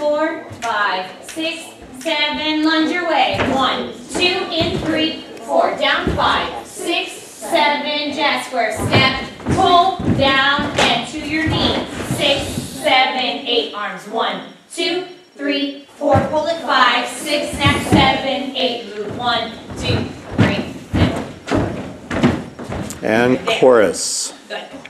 4, 5, 6, 7. Lunge your way. 1, 2, in 3, 4. Down 5, 6, 7. Jazz square. Step, pull, down, and to your knee. 6, 7, 8. Arms. 1, 2, 3, 4. Pull it. 5, 6, snap. 7, 8. Move. 1, 2, 3. And chorus. Good.